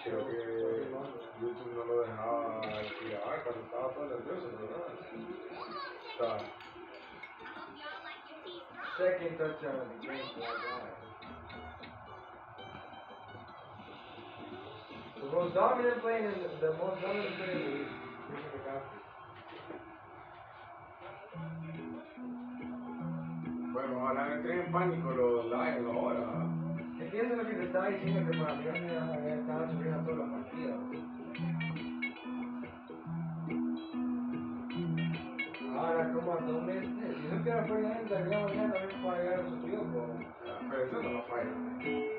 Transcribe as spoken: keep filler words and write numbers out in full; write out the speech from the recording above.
creo que YouTube no lo dejaba tirar cuando estaba todo nervioso, ¿verdad? Está. Second touchdown of the game for that guy. The most dominant play in the, the most dominant play in the league. Christian McCaffrey. Bueno, ojalá entren en pánico los Lions ahora. Es que eso es lo que te estaba diciendo, que para mí ya estaba subiendo toda la partida. Ahora, como hasta un mes, si eso que era por la gente, arriba mañana también para llegar a su tío, Pero eso no lo falla.